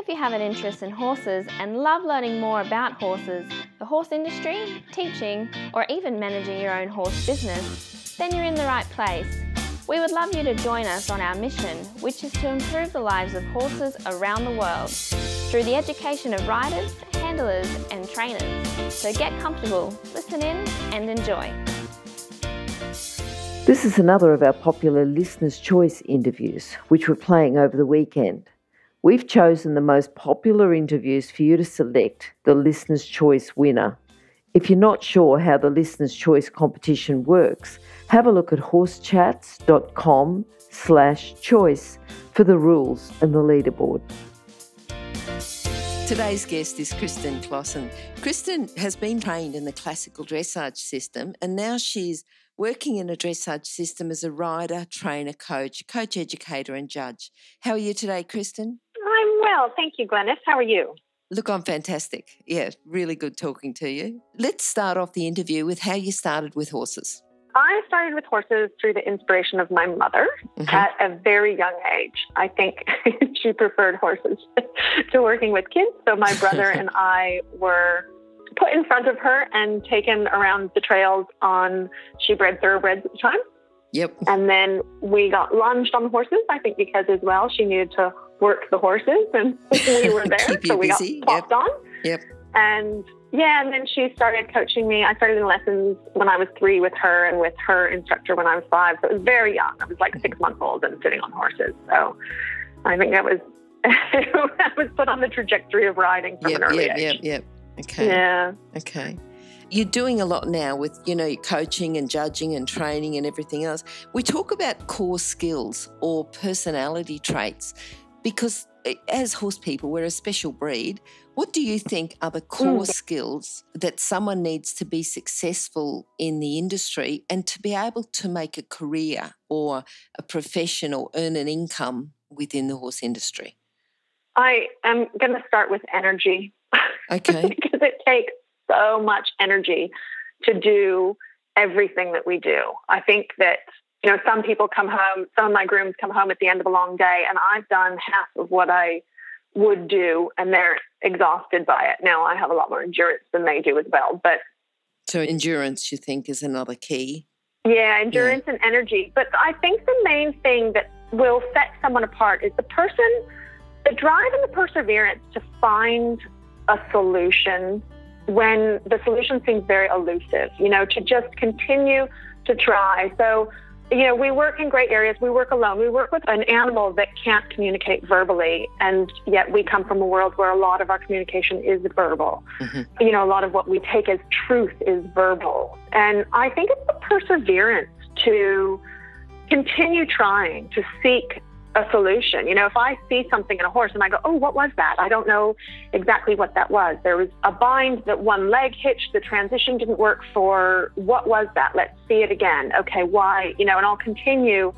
If you have an interest in horses and love learning more about horses, the horse industry, teaching, or even managing your own horse business, then you're in the right place. We would love you to join us on our mission, which is to improve the lives of horses around the world through the education of riders, handlers, and trainers. So get comfortable, listen in, and enjoy. This is another of our popular Listener's Choice interviews, which we're playing over the weekend. We've chosen the most popular interviews for you to select the Listener's Choice winner. If you're not sure how the Listener's Choice competition works, have a look at horsechats.com/choice for the rules and the leaderboard. Today's guest is Kristen Closson. Kristen has been trained in the classical dressage system and now she's working in a dressage system as a rider, trainer, coach, educator and judge. How are you today, Kristen? I'm well. Thank you, Glenys. How are you? Look, I'm fantastic. Yeah, really good talking to you. Let's start off the interview with how you started with horses. I started with horses through the inspiration of my mother at a very young age. I think she preferred horses to working with kids. So my brother and I were put in front of her and taken around the trails on, she bred thoroughbreds at the time. Yep. And then we got lunged on the horses, I think because as well she needed to work the horses and we were there. So we busy. got popped on. Yep. And then she started coaching me. I started in lessons when I was 3 with her and with her instructor when I was 5. So it was very young. I was like 6 months old and sitting on horses. So I think that was, I was put on the trajectory of riding from an early age. Yep. Okay. Yeah. Okay. You're doing a lot now with, coaching and judging and training and everything else. We talk about core skills or personality traits because as horse people, we're a special breed. What do you think are the core skills that someone needs to be successful in the industry and to be able to make a career or a profession or earn an income within the horse industry? I am going to start with energy. Okay. Because it takes so much energy to do everything that we do. I think that, some people come home, some of my grooms come home at the end of a long day and I've done half of what I would do and they're exhausted by it. Now I have a lot more endurance than they do as well. But so endurance, you think, is another key? Yeah, endurance and energy. But I think the main thing that will set someone apart is the drive and the perseverance to find a solution when the solution seems very elusive, to just continue to try. So, we work in great areas. We work alone. We work with an animal that can't communicate verbally, and yet we come from a world where a lot of our communication is verbal. A lot of what we take as truth is verbal. And I think it's the perseverance to continue trying to seek a solution. If I see something in a horse and I go, oh, what was that? I don't know exactly what that was. There was a bind that one leg hitched. The transition didn't work for, what was that? Let's see it again. Okay, why? And I'll continue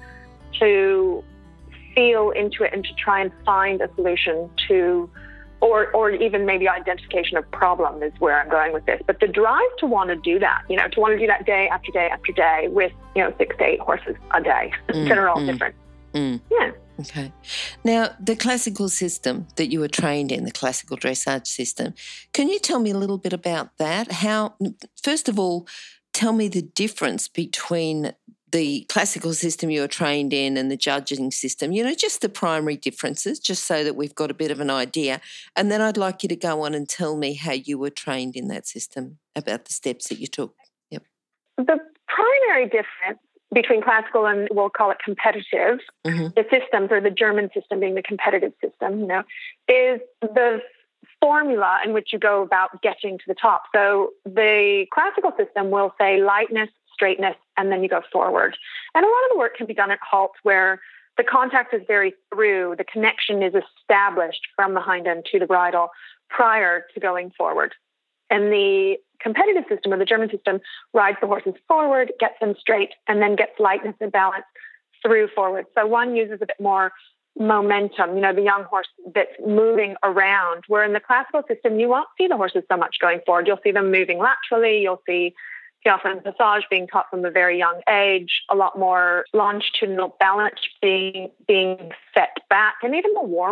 to feel into it and to try and find a solution to, or even maybe identification of problem is where I'm going with this. But the drive to want to do that, to want to do that day after day after day with, 6 to 8 horses a day that are all different. Yeah. Okay. Now, the classical system that you were trained in, the classical dressage system, can you tell me a little bit about that? First of all, tell me the difference between the classical system you were trained in and the judging system, just the primary differences, just so that we've got a bit of an idea. And then I'd like you to go on and tell me how you were trained in that system, about the steps that you took. Yep. The primary difference between classical and we'll call it competitive, the systems, or the German system being the competitive system, is the formula in which you go about getting to the top. So the classical system will say lightness, straightness, and then you go forward. And a lot of the work can be done at halt where the contact is very through, the connection is established from the hind end to the bridle prior to going forward. And the competitive system, or the German system, rides the horses forward, gets them straight, and then gets lightness and balance through forward. So one uses a bit more momentum, the young horse that's moving around, where in the classical system, you won't see the horses so much going forward. You'll see them moving laterally. You'll see piaffe and passage being taught from a very young age, a lot more longitudinal balance being set back, and even the warm-ups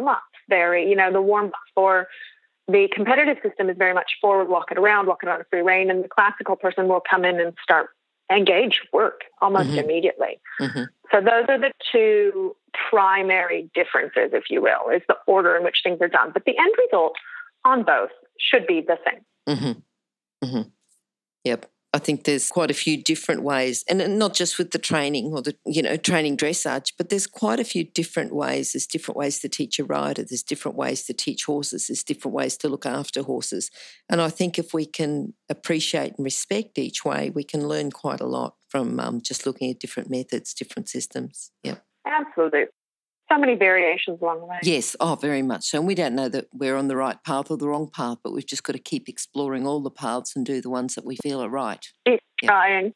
vary. The warm-up for the competitive system is very much forward, walking on a free rein, and the classical person will come in and start engage work almost immediately. So those are the two primary differences, if you will, is the order in which things are done. But the end result on both should be the same. Yep. I think there's quite a few different ways, and not just with the training or the, training dressage, but there's quite a few different ways. There's different ways to teach a rider. There's different ways to teach horses. There's different ways to look after horses. And I think if we can appreciate and respect each way, we can learn quite a lot from just looking at different methods, different systems. Yep. Absolutely. So many variations along the way. Yes, very much so. And we don't know that we're on the right path or the wrong path, but we've just got to keep exploring all the paths and do the ones that we feel are right. Keep trying.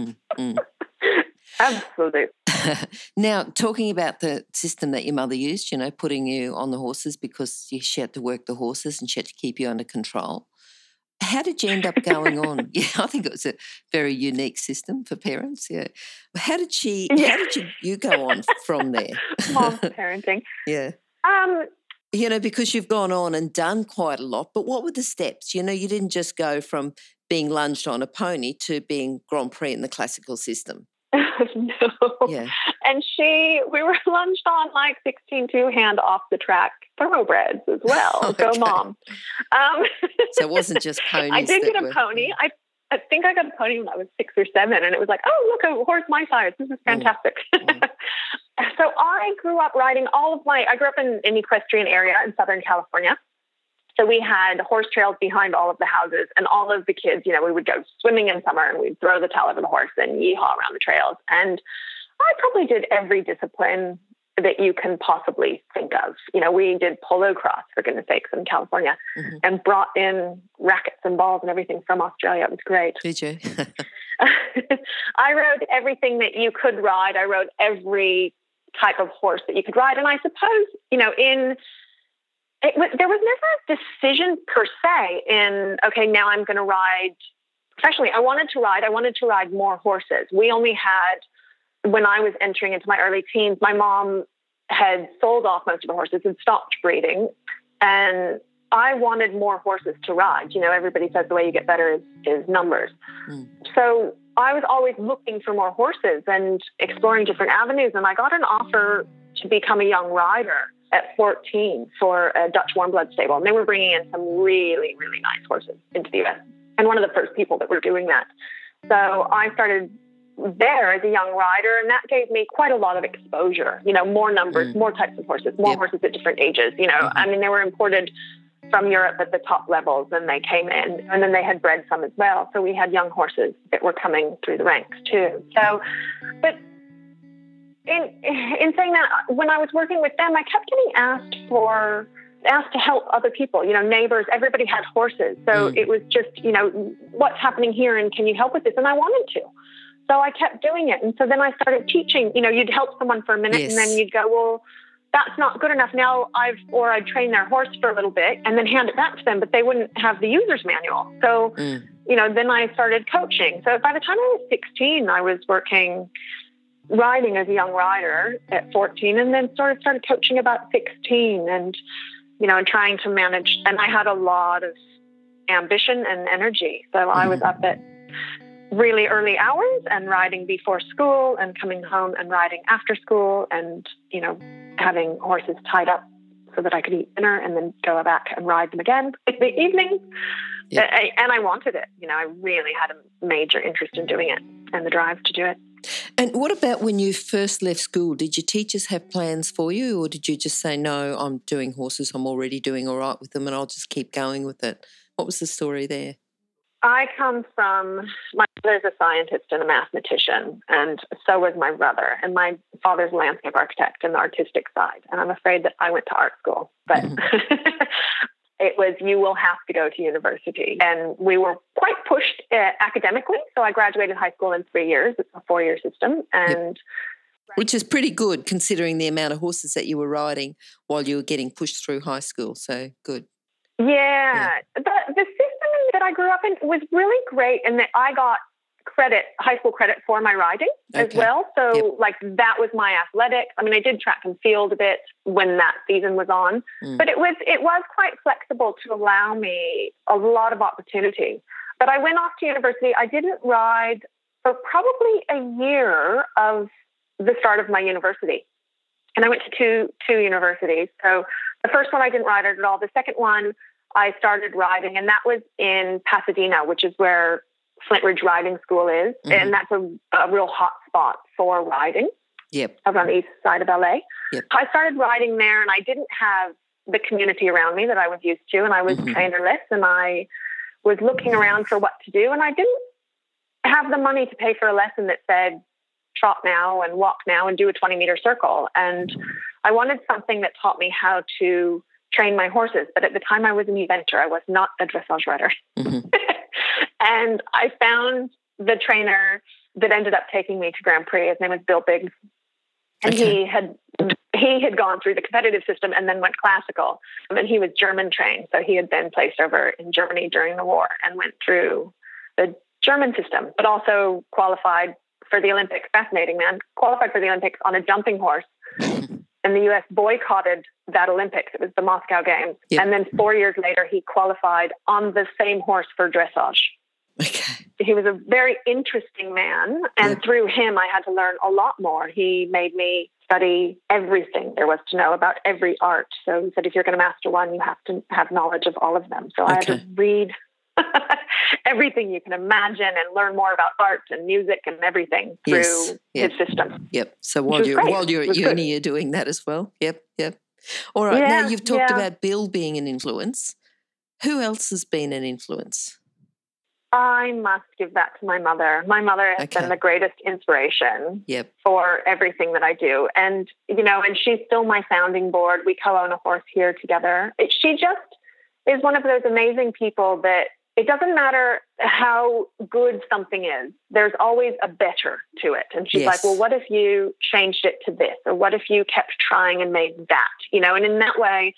Absolutely. Now, talking about the system that your mother used, putting you on the horses because she had to work the horses and she had to keep you under control. How did you end up going on? Yeah, I think it was a very unique system for parents. Yeah. How did you go on from there? Mom's parenting. Yeah. Because you've gone on and done quite a lot, but what were the steps? You didn't just go from being lunged on a pony to being Grand Prix in the classical system. No. Yeah. And we were lunged on like 16 two-hand off the track thoroughbreds as well. Okay. Go Mom. So it wasn't just ponies. I did get a pony. I think I got a pony when I was 6 or 7, and it was like, oh, look, a horse my size. This is fantastic. So I grew up riding I grew up in an equestrian area in Southern California. So we had horse trails behind all of the houses, and all of the kids, we would go swimming in summer and we'd throw the towel over the horse and yeehaw around the trails. And I probably did every discipline that you can possibly think of. We did polo cross, for goodness sakes, in California, and brought in rackets and balls and everything from Australia. It was great. Did you? I rode everything that you could ride. I rode every type of horse that you could ride. And I suppose, there was never a decision per se in, okay, now I'm going to ride. Especially, I wanted to ride more horses. We only had, when I was entering into my early teens, my mom had sold off most of the horses and stopped breeding. And I wanted more horses to ride. Everybody says the way you get better is numbers. So I was always looking for more horses and exploring different avenues. And I got an offer to become a young rider at 14 for a Dutch warm blood stable. And they were bringing in some really, really nice horses into the U.S. And one of the first people that were doing that. So I started there as a young rider, and that gave me quite a lot of exposure, more numbers, more types of horses, more horses at different ages. I mean, they were imported from Europe at the top levels, and they came in, and then they had bred some as well. So we had young horses that were coming through the ranks too. So, but in saying that, when I was working with them, I kept getting asked to help other people, neighbors, everybody had horses. So it was just, what's happening here and can you help with this? And I wanted to. So I kept doing it. And so then I started teaching, you'd help someone for a minute and then you'd go, well, that's not good enough. Now I'd train their horse for a little bit and then hand it back to them, but they wouldn't have the user's manual. So, then I started coaching. So by the time I was 16, I was riding as a young rider at 14, and then started coaching about 16 and trying to manage. And I had a lot of ambition and energy. So I was up at really early hours and riding before school and coming home and riding after school and, having horses tied up so that I could eat dinner and then go back and ride them again in the evening. Yep. And I wanted it. I really had a major interest in doing it and the drive to do it. And what about when you first left school? Did your teachers have plans for you, or did you just say, no, I'm doing horses, I'm already doing all right with them and I'll just keep going with it? What was the story there? I come from, my mother's a scientist and a mathematician, and so was my brother. And my father's a landscape architect and the artistic side. And I'm afraid that I went to art school. But it was, you will have to go to university. And we were quite pushed academically. So I graduated high school in 3 years. It's a 4-year system. And which is pretty good considering the amount of horses that you were riding while you were getting pushed through high school. So good. Yeah. The system that I grew up in was really great, and that I got high school credit for my riding as well. So like that was my athletics. I mean, I did track and field a bit when that season was on, but it was quite flexible to allow me a lot of opportunity. But I went off to university. I didn't ride for probably a year of the start of my university. And I went to two universities. So the first one I didn't ride at all. The second one I started riding, and that was in Pasadena, which is where Flint Ridge Riding School is. And that's a real hot spot for riding around the east side of LA. I started riding there, and I didn't have the community around me that I was used to, and I was trainerless, and I was looking around for what to do, and I didn't have the money to pay for a lesson that said trot now and walk now and do a 20-meter circle. And I wanted something that taught me how to train my horses. But at the time I was an eventer. I was not a dressage rider. And I found the trainer that ended up taking me to Grand Prix. His name was Bill Biggs. And he had gone through the competitive system and then went classical. And he was German trained. So he had been placed over in Germany during the war and went through the German system, but also qualified for the Olympics. Fascinating, man. Qualified for the Olympics on a jumping horse. And the U.S. boycotted that Olympics. It was the Moscow Games. And then 4 years later, he qualified on the same horse for dressage. He was a very interesting man. And through him, I had to learn a lot more. He made me study everything there was to know about every art. So he said, if you're going to master one, you have to have knowledge of all of them. So I had to read everything you can imagine and learn more about art and music and everything through his system. So while you're at uni, you're doing that as well. All right. Now you've talked about Bill being an influence. Who else has been an influence? I must give that to my mother. My mother has been the greatest inspiration for everything that I do. And, and she's still my sounding board. We co-own a horse here together. She just is one of those amazing people that it doesn't matter how good something is. There's always a better to it. And she's like, well, what if you changed it to this? Or what if you kept trying and made that? And in that way,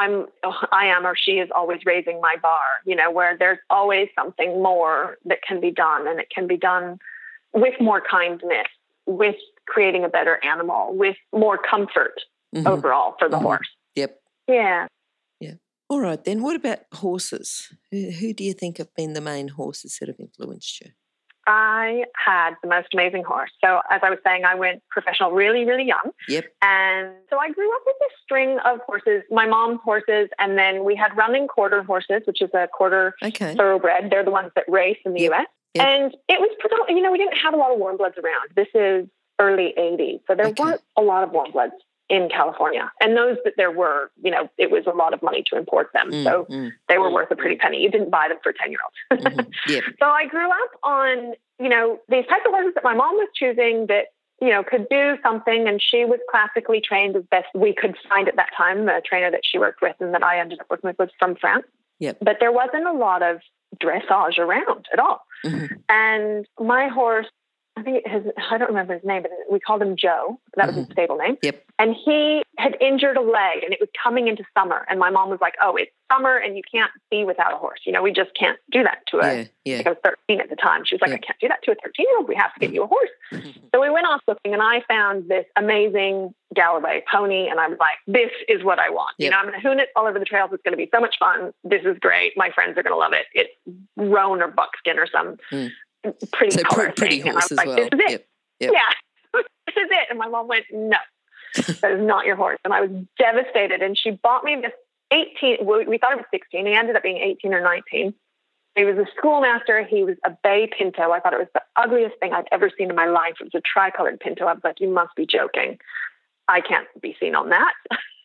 she is always raising my bar, where there's always something more that can be done. And it can be done with more kindness, with creating a better animal, with more comfort overall for the horse. Yeah. All right, then what about horses? Who do you think have been the main horses that have influenced you? I had the most amazing horse. So as I was saying, I went professional really, really young. And so I grew up with this string of horses, my mom's horses, and then we had running quarter horses, which is a quarter thoroughbred. They're the ones that race in the U.S. And it was predominantly, we didn't have a lot of warm bloods around. This is early 80s. So there weren't a lot of warm bloods in California. And those that there were, it was a lot of money to import them. So they were worth a pretty penny. You didn't buy them for 10-year-olds. So I grew up on, these types of horses that my mom was choosing that, could do something. And she was classically trained as best we could find at that time. The trainer that she worked with and that I ended up working with was from France. But there wasn't a lot of dressage around at all. And my horse, I don't remember his name, but we called him Joe. That was his stable name. And he had injured a leg and it was coming into summer. And my mom was like, oh, it's summer and you can't be without a horse. We just can't do that to I was 13 at the time. She was like, I can't do that to a 13-year-old. We have to get you a horse. So we went off looking and I found this amazing Galloway pony. And I was like, this is what I want. I'm going to hoon it all over the trails. It's going to be so much fun. This is great. My friends are going to love it. It's roan or buckskin or some pretty horse as well. This is it. This is it. And my mom went, no, that is not your horse. And I was devastated. And she bought me this 18, we thought it was 16. He ended up being 18 or 19. He was a schoolmaster. He was a bay pinto. I thought it was the ugliest thing I'd ever seen in my life. It was a tricolored pinto. I was like, you must be joking. I can't be seen on that.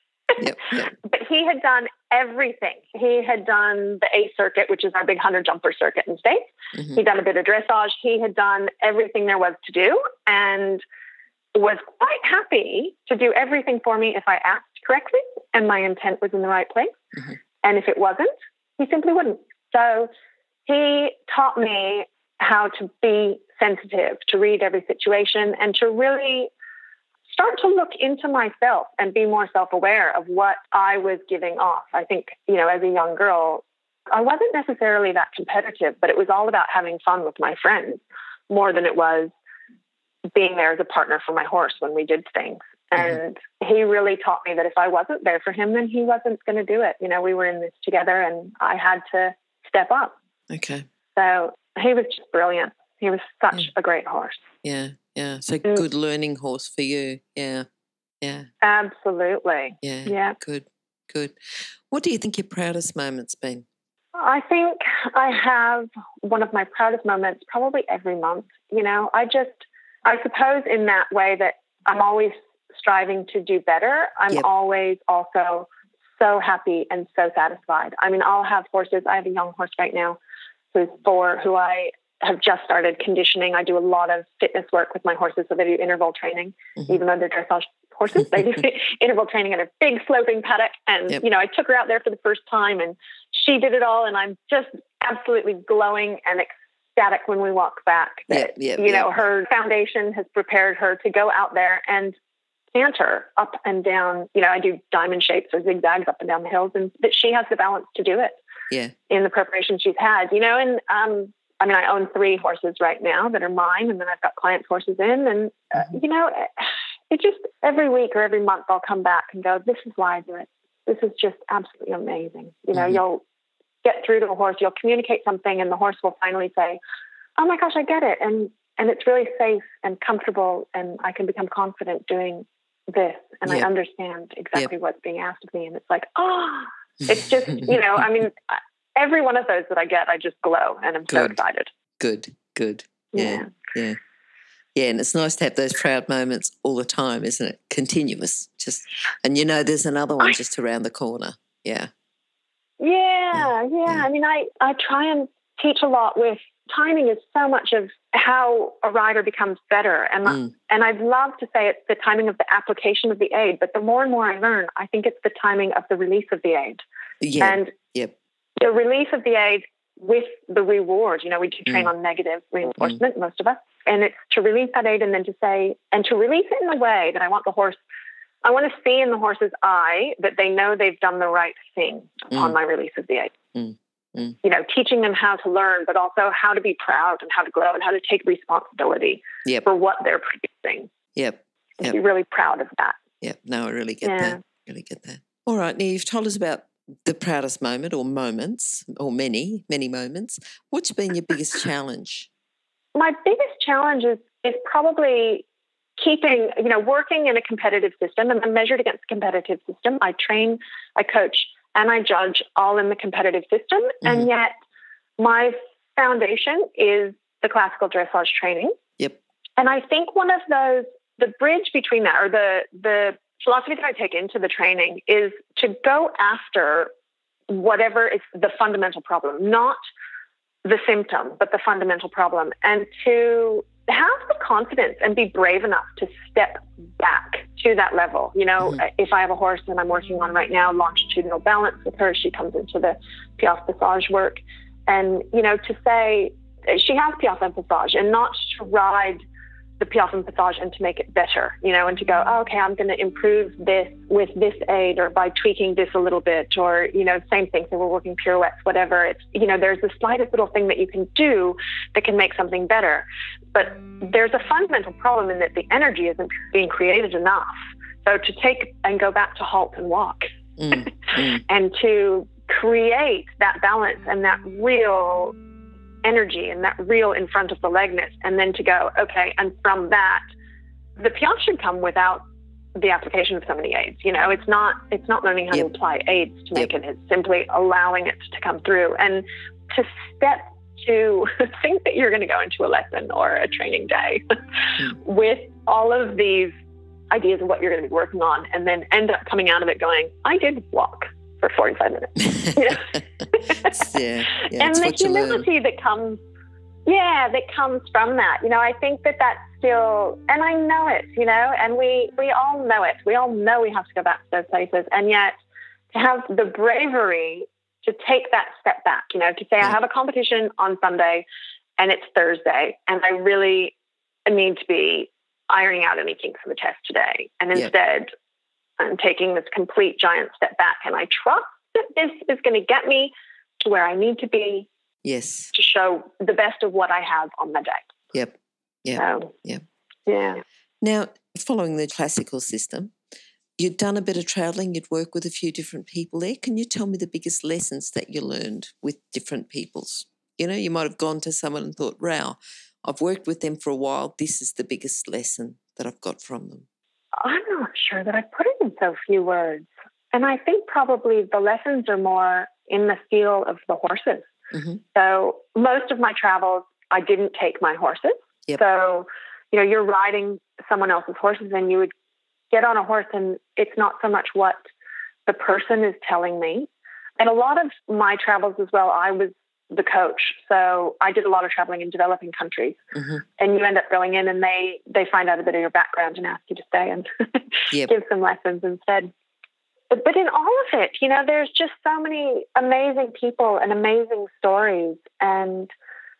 But he had done everything. He had done the A circuit, which is our big hunter jumper circuit in the States. He'd done a bit of dressage. He had done everything there was to do and was quite happy to do everything for me if I asked correctly and my intent was in the right place. And if it wasn't, he simply wouldn't. So he taught me how to be sensitive, to read every situation and to really start to look into myself and be more self-aware of what I was giving off. I think, as a young girl, I wasn't necessarily that competitive, but it was all about having fun with my friends. more than it was being there as a partner for my horse when we did things. And he really taught me that if I wasn't there for him, then he wasn't going to do it. You know, we were in this together and I had to step up. Okay. So he was just brilliant. He was such a great horse. Yeah, yeah. So good learning horse for you. Yeah, yeah. Absolutely. Yeah. Good. What do you think your proudest moment's been? I think I have one of my proudest moments probably every month. You know, I suppose in that way that I'm always striving to do better. I'm always also so happy and so satisfied. I mean, I'll have horses. I have a young horse right now who's 4, who I have just started conditioning. I do a lot of fitness work with my horses, so they do interval training, even though they're dressage horses. They do interval training in a big sloping paddock. And, you know, I took her out there for the first time and she did it all. And I'm just absolutely glowing and ecstatic when we walk back that, you know, her foundation has prepared her to go out there and canter up and down. You know, I do diamond shapes or zigzags up and down the hills, and that she has the balance to do it in the preparation she's had, you know. And I mean, I own 3 horses right now that are mine, and then I've got clients' horses in, and you know, it just every week or every month I'll come back and go, this is why I do it. This is just absolutely amazing. You know, you'll get through to a horse, you'll communicate something, and the horse will finally say, oh my gosh, I get it. And it's really safe and comfortable, and I can become confident doing this, and I understand exactly what's being asked of me. And it's like, it's just, you know, I mean, every one of those that I get, I just glow, and I'm so excited. Good. Yeah. And it's nice to have those proud moments all the time, isn't it? Continuous. And you know, there's another one just around the corner. Yeah. I mean, I try and teach a lot with timing is so much of how a rider becomes better. And I'd love to say it's the timing of the application of the aid, but the more and more I learn, I think it's the timing of the release of the aid. And the release of the aid with the reward. You know, we do train on negative reinforcement, most of us. And it's to release that aid and then to say, and to release it in a way that I want to see in the horse's eye that they know they've done the right thing upon my release of the aid. You know, teaching them how to learn, but also how to be proud and how to glow and how to take responsibility for what they're producing. And be really proud of that. No, I really get that. All right, now you've told us about the proudest moment or moments, or many moments. What's been your biggest challenge? My biggest challenge is probably keeping, you know, working in a competitive system, and I'm measured against a competitive system. I train, I coach, and I judge all in the competitive system. And yet my foundation is the classical dressage training. And I think one of those, the bridge between that, or the philosophy that I take into the training, is to go after whatever is the fundamental problem, not the symptom, but the fundamental problem, and to have the confidence and be brave enough to step back to that level. You know, if I have a horse and I'm working on right now longitudinal balance with her, she comes into the piaffe passage work, and, you know, to say she has piaffe and passage, and not to ride the piaffe and passage and to make it better, you know, and to go, oh, okay, I'm going to improve this with this aid, or by tweaking this a little bit, or, you know, same thing. So we're working pirouettes, whatever. It's, you know, there's the slightest little thing that you can do that can make something better. But there's a fundamental problem in that the energy isn't being created enough. So to take and go back to halt and walk and to create that balance and that real energy and that real in front of the legness, and then to go, okay, and from that, the piaffe should come without the application of so many aids. You know, it's not learning how to apply aids to make it. It's simply allowing it to come through, and to step to think that you're going to go into a lesson or a training day with all of these ideas of what you're going to be working on, and then end up coming out of it going, I did walk for 45 minutes. You know? And the humility that comes from that, you know, I think that that's still, and I know it, you know, and we all know it. We all know we have to go back to those places. And yet to have the bravery to take that step back, you know, to say, I have a competition on Sunday and it's Thursday, and I really need to be ironing out any kinks in the test today. And instead, I'm taking this complete giant step back, and I trust that this is going to get me to where I need to be to show the best of what I have on the day. Yep. So, Yep. yeah. Now, following the classical system, you'd done a bit of travelling, you'd worked with a few different people there. Can you tell me the biggest lessons that you learned with different peoples? You know, you might have gone to someone and thought, wow, I've worked with them for a while. This is the biggest lesson that I've got from them. I'm not sure that I put it in so few words. And I think probably the lessons are more in the feel of the horses. Mm-hmm. So most of my travels, I didn't take my horses. Yep. So, you know, you're riding someone else's horses and you would get on a horse and it's not so much what the person is telling me. And a lot of my travels as well, I was the coach. So I did a lot of traveling in developing countries. Mm-hmm. And you end up going in and they find out a bit of your background and ask you to stay and Yep. give some lessons instead. But in all of it, you know, there's just so many amazing people and amazing stories. And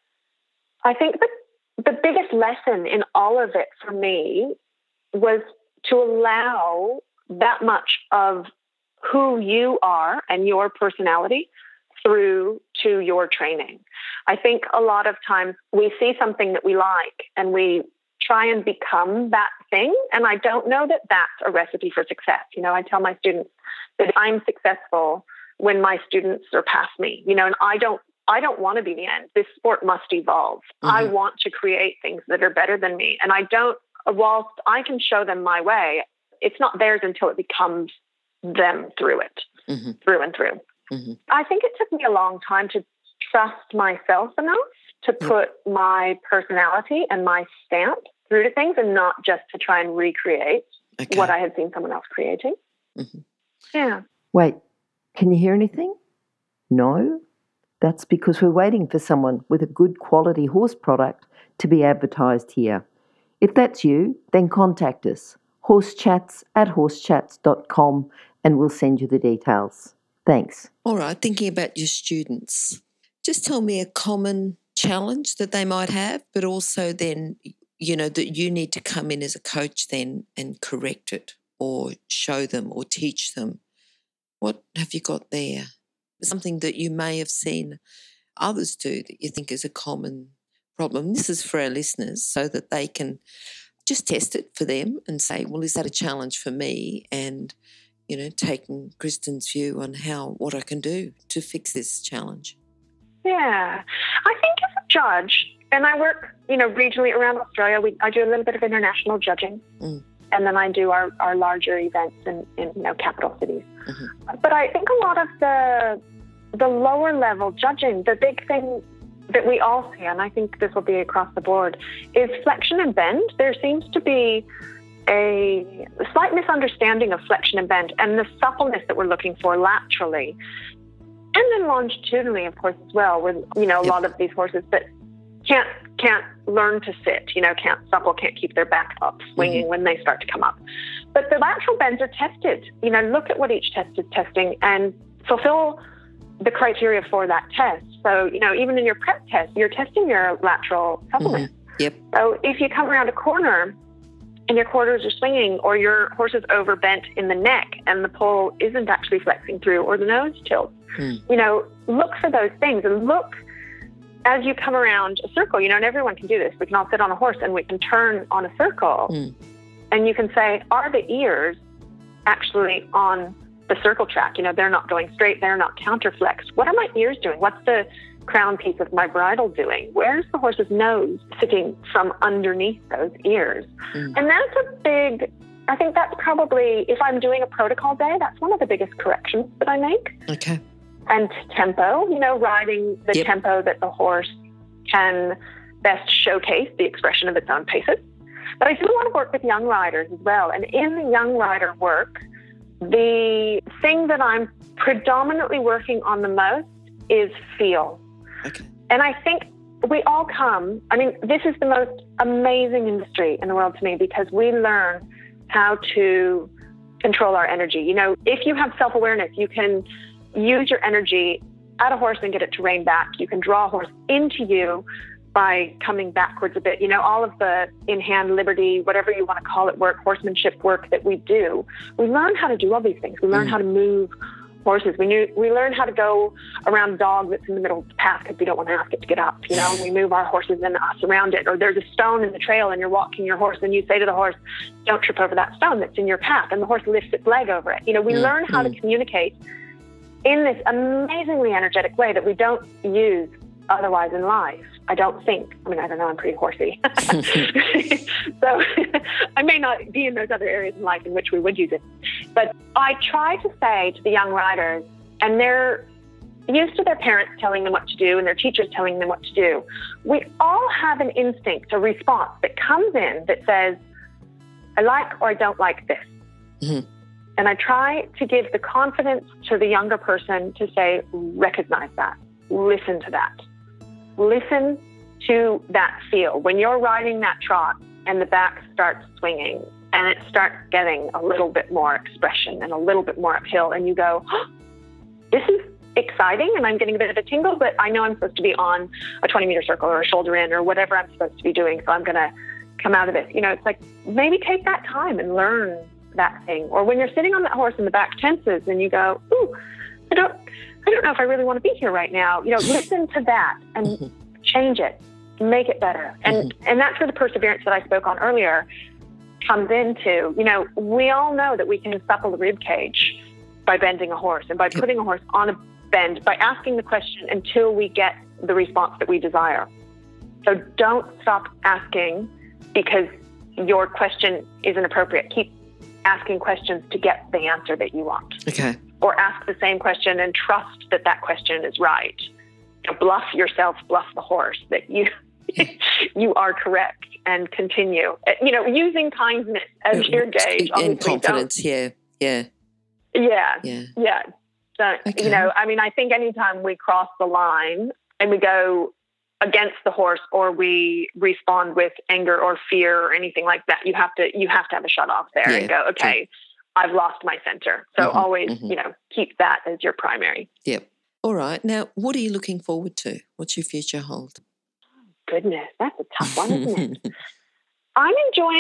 I think that the biggest lesson in all of it for me was to allow that much of who you are and your personality through to your training. I think a lot of times we see something that we like and we try and become that thing. And I don't know that that's a recipe for success. You know, I tell my students that I'm successful when my students surpass me, you know, and I don't want to be the end. This sport must evolve. Mm-hmm. I want to create things that are better than me. And whilst I can show them my way, it's not theirs until it becomes them through it, mm-hmm. through and through. Mm-hmm. I think it took me a long time to trust myself enough to put my personality and my stamp through to things and not just to try and recreate what I had seen someone else creating. Mm-hmm. Yeah. Wait, can you hear anything? No? That's because we're waiting for someone with a good quality horse product to be advertised here. If that's you, then contact us, horsechats@horsechats.com, and we'll send you the details. Thanks. All right, thinking about your students, just tell me a common challenge that they might have, but also then, you know, that you need to come in as a coach then and correct it or show them or teach them. What have you got there? Something that you may have seen others do that you think is a common problem. This is for our listeners so that they can just test it for them and say, well, is that a challenge for me? And, you know, taking Kristen's view on what I can do to fix this challenge. Yeah. I think as a judge, and I work, you know, regionally around Australia, I do a little bit of international judging. Mm. And then I do our larger events in you know, capital cities. Mm-hmm. But I think a lot of the lower level judging, the big thing that we all see, and I think this will be across the board, is flexion and bend. There seems to be a slight misunderstanding of flexion and bend and the suppleness that we're looking for laterally. And then longitudinally, of course, as well, with, you know, a lot of these horses that can't learn to sit, you know, can't keep their back up swinging when they start to come up. But the lateral bends are tested. You know, look at what each test is testing and fulfill the criteria for that test. So, you know, even in your prep test, you're testing your lateral suppleness. Mm-hmm. Yep. So if you come around a corner and your quarters are swinging or your horse is overbent in the neck and the poll isn't actually flexing through or the nose tilts, you know, look for those things and look as you come around a circle, you know, and everyone can do this. We can all sit on a horse and we can turn on a circle and you can say, are the ears actually on the circle track? You know, they're not going straight. They're not counterflexed. What are my ears doing? What's the crown piece of my bridle doing? Where's the horse's nose sitting from underneath those ears? And that's a big, I think that's probably, if I'm doing a protocol day, that's one of the biggest corrections that I make. Okay. And tempo, you know, riding the tempo that the horse can best showcase the expression of its own paces. But I do want to work with young riders as well. And in the young rider work, the thing that I'm predominantly working on the most is feel. Okay. And I think we all come, I mean, this is the most amazing industry in the world to me because we learn how to control our energy. You know, if you have self-awareness, you can use your energy at a horse and get it to rein back. You can draw a horse into you by coming backwards a bit. You know, all of the in-hand liberty, whatever you want to call it, work, horsemanship work that we do, we learn how to do all these things. We learn how to move horses. We learn how to go around a dog that's in the middle of the path because we don't want to ask it to get up, and we move our horses and us around it. Or there's a stone in the trail and you're walking your horse and you say to the horse, don't trip over that stone that's in your path, and the horse lifts its leg over it. We learn how to communicate in this amazingly energetic way that we don't use otherwise in life, I don't think. I mean, I don't know, I'm pretty horsey. So I may not be in those other areas in life in which we would use it. But I try to say to the young riders, and they're used to their parents telling them what to do and their teachers telling them what to do, we all have an instinct, a response that comes in that says, I like or I don't like this. Mm-hmm. And I try to give the confidence to the younger person to say, recognize that, listen to that. Listen to that feel. When you're riding that trot and the back starts swinging and it starts getting a little bit more expression and a little bit more uphill, and you go, oh, this is exciting and I'm getting a bit of a tingle, but I know I'm supposed to be on a 20-meter circle or a shoulder in or whatever I'm supposed to be doing, so I'm going to come out of this. It's like, maybe take that time and learn that thing. Or when you're sitting on that horse and the back tenses and you go, ooh, I don't know if I really want to be here right now. Listen to that and change it, make it better. And that's where the perseverance that I spoke on earlier comes into. We all know that we can supple the rib cage by bending a horse and by putting a horse on a bend, by asking the question until we get the response that we desire. So don't stop asking because your question isn't appropriate. Keep asking questions to get the answer that you want. Okay. Or ask the same question and trust that that question is right. Bluff yourself, bluff the horse that you you are correct, and continue. Using kindness as your gauge. And confidence, yeah. So, I think anytime we cross the line and we go against the horse or we respond with anger or fear or anything like that, you have to have a shut off there and go, okay, I've lost my center. So always, keep that as your primary. Yep. All right. Now, what are you looking forward to? What's your future hold? Goodness, that's a tough one, isn't it? I'm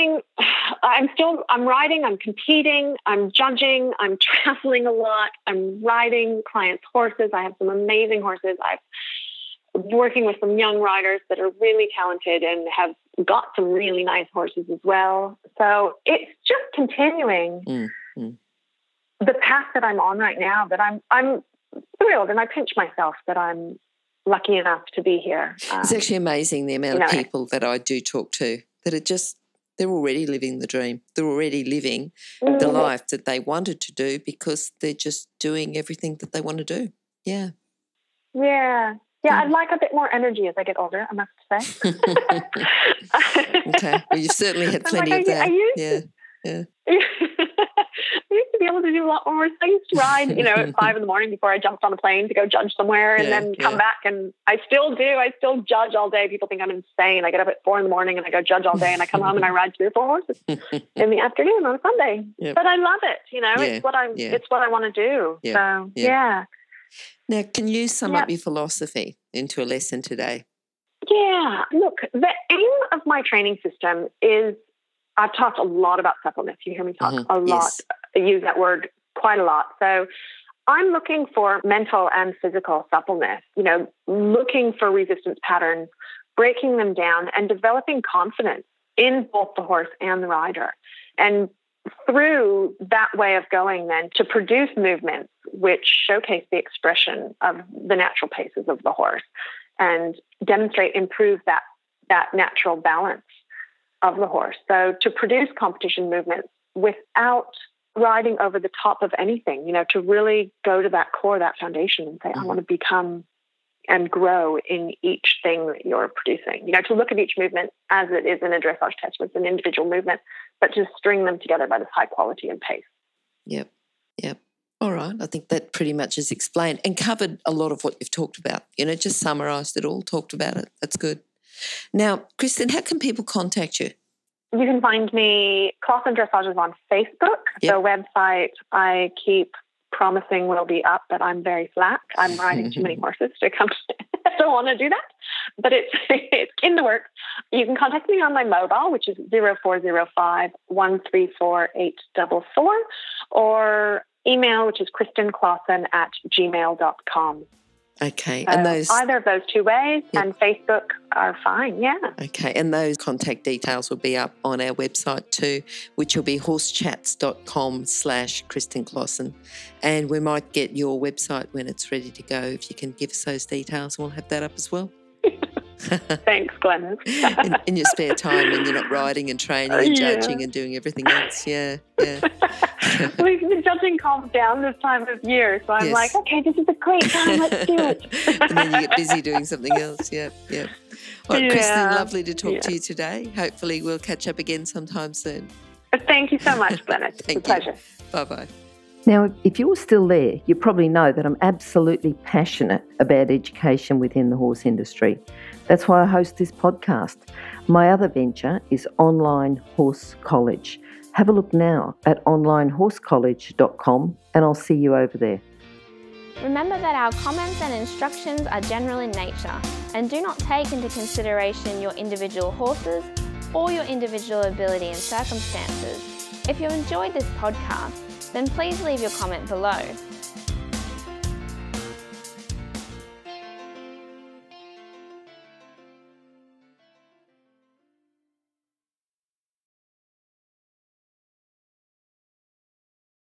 riding, I'm competing, I'm judging, I'm traveling a lot, I'm riding clients' horses. I have some amazing horses. I'm working with some young riders that are really talented and have got some really nice horses as well. So it's just continuing the path that I'm on right now, that I'm thrilled, and I pinch myself that I'm lucky enough to be here. It's actually amazing the amount of people that I do talk to that they're already living the dream. They're already living the life that they wanted to do because they're just doing everything that they want to do. Yeah. Yeah. Yeah, I'd like a bit more energy as I get older, I must say. Okay. Well, you've certainly had plenty of that. Yeah. I used to be able to do a lot more. I used to ride, at 5 a.m. before I jumped on a plane to go judge somewhere and then come back. And I still do. I still judge all day. People think I'm insane. I get up at 4 a.m. and I go judge all day, and I come home and I ride 3 or 4 horses in the afternoon on a Sunday. Yep. But I love it. It's what I want to do. Yep. So, yeah. Now, can you sum up your philosophy into a lesson today? Yeah. Look, the aim of my training system is, I've talked a lot about suppleness. You hear me talk a lot. Yes. I use that word quite a lot. So I'm looking for mental and physical suppleness, looking for resistance patterns, breaking them down, and developing confidence in both the horse and the rider. And through that way of going then to produce movements which showcase the expression of the natural paces of the horse and improve that natural balance of the horse. So to produce competition movements without riding over the top of anything, to really go to that core, that foundation, and say, I want to become and grow in each thing that you're producing. To look at each movement as it is in a dressage test with an individual movement, but to string them together by this high quality and pace. Yep. All right. I think that pretty much is explained and covered a lot of what you've talked about. Just summarised it all, talked about it. That's good. Now, Kristen, how can people contact you? You can find me, Closson Dressage, on Facebook. Yep. The website I keep promising will be up, but I'm very slack. I'm riding too many horses to come. I don't want to do that, but it's in the works. You can contact me on my mobile, which is 0405 134 844, or email, which is kristenclosson@gmail.com. Okay. So And those either of those two ways, and Facebook are fine, yeah. Okay, and those contact details will be up on our website too, which will be horsechats.com/Kristen Closson. And we might get your website when it's ready to go. If you can give us those details, we'll have that up as well. Thanks, Glenys. in your spare time when you're not riding and training and judging and doing everything else. Yeah. The judging calms down this time of year, so I'm like, okay, this is a great time, let's do it. And then you get busy doing something else. Yeah. Well, Kristen, lovely to talk to you today. Hopefully we'll catch up again sometime soon. Thank you so much, Glenys. It's a pleasure. Bye-bye. Now, if you're still there, you probably know that I'm absolutely passionate about education within the horse industry. That's why I host this podcast. My other venture is Online Horse College. Have a look now at onlinehorsecollege.com and I'll see you over there. Remember that our comments and instructions are general in nature and do not take into consideration your individual horses or your individual ability and circumstances. If you enjoyed this podcast, then please leave your comment below.